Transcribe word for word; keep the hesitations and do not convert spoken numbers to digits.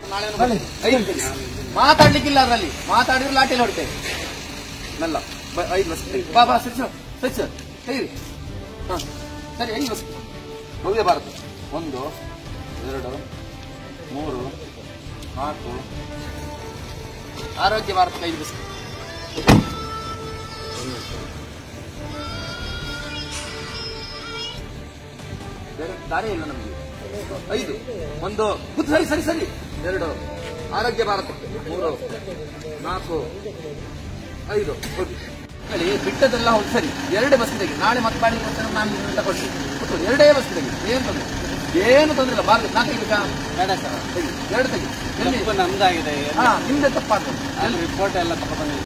ಐದು ಮಾತಾಡ್ಲಿಕ್ಕಿಲ್ಲ ಅದರಲ್ಲಿ, ಮಾತಾಡಿದ್ರೆ ಲಾಟಿಯಲ್ಲಿ ಹೊಡ್ತೇವೆ ಮೆಲ್ಲ. ಐದು ಬಸ್ ಬಾ ಬಾ ಸ್ವಿಚ್ ಸ್ವಿಚ್ ತೆಗಿರಿ. ಹಾ ಸರಿ, ಐದು ಬಸ್ ಭವ್ಯ ಭಾರತ. ಒಂದು ಎರಡು ಮೂರು ನಾಲ್ಕು, ಆರೋಗ್ಯ ಭಾರತ ಐದು ಬಸ್. ಬೇರೆ ದಾರಿ ಇಲ್ಲ ನಮಗೆ. ಐದು, ಒಂದು ಸರಿ ಸರಿ ಸರಿ ಎರಡು, ಆರೋಗ್ಯ ಭಾರತಕ್ಕೆ ಮೂರು ನಾಲ್ಕು ಐದು. ಹೇಳಿ ಬಿಟ್ಟದೆಲ್ಲ ಹೌದು ಸರಿ. ಎರಡೇ ಬಸ್ ತೆಗಿ, ನಾಳೆ ಮತ್ತೆ ಬಾಡಿ ಕೊಡ್ತೇನೆ ನಾನು ತಗೊಳ್ಳಿ. ಕೂತ್ಕೊಳ್ಳಿ, ಎರಡೇ ಬಸ್ ತೆಗಿ, ಏನು ತೊಂದರೆ ಏನು ತೊಂದರೆ ಇಲ್ಲ. ಬಾರ್ದು ನಾಲ್ಕು ತೆಗಿಬೇಕಾ? ಬೇಡ ಸರ್, ತೆಗಿ, ಎರಡು ತೆಗಿ. ಎಲ್ಲಿ ನಮ್ದಾಗಿದೆ. ಹಾ, ನಿಮ್ದೆ ತಪ್ಪಾಗ್ತದೆ. ರಿಪೋರ್ಟ್ ಎಲ್ಲ ತಗೊಂಡು